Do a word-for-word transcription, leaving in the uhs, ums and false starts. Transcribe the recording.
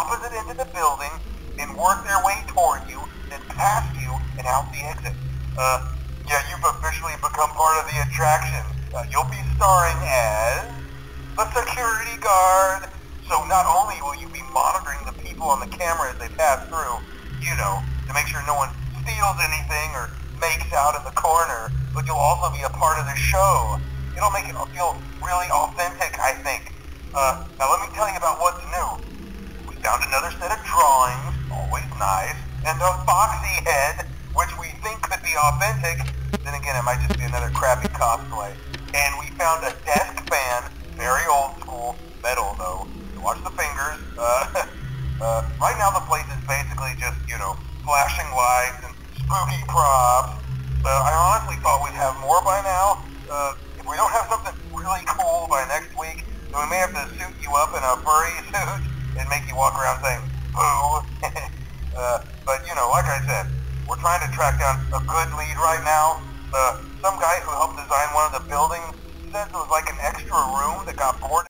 opposite end of the building, then work their way toward you, then past you, and out the exit. Uh, yeah, you've officially become part of the attraction. Uh, you'll be starring as the security guard. So not only will you be monitoring the people on the camera as they pass through, you know, to make sure no one steals anything or makes out in the corner, but you'll also be a part of the show. It'll make it feel really authentic, I think. Uh, now let me tell you about what's new. We found another set of drawings, always nice, and a foxy head, which we think could be authentic. Then again, it might just be another crappy cosplay. And we found a desk fan, very old school, metal though. So watch the fingers. Uh, uh, right now the place is basically just, you know, flashing lights and spooky props. Uh, I honestly thought we'd have more by now. Uh, if we don't have something really cool by next week, then we may have to suit you up in a furry suit and make you walk around saying, boo. uh, but, you know, like I said, we're trying to track down a good lead right now. Uh, some guy who helped design one of the buildings says it was like an extra room that got boarded